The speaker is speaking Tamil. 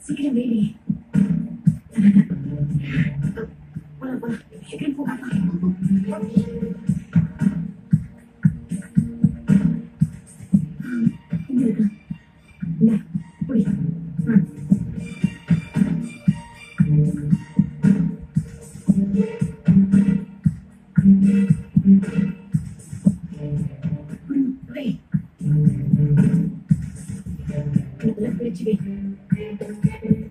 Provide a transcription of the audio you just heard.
சீக்கிரம் வேடி. போலாம் போலாம், சீக்கிரம் போகாமா. இங்க இருக்கா, இந்த புடி. பிடிச்சு வை.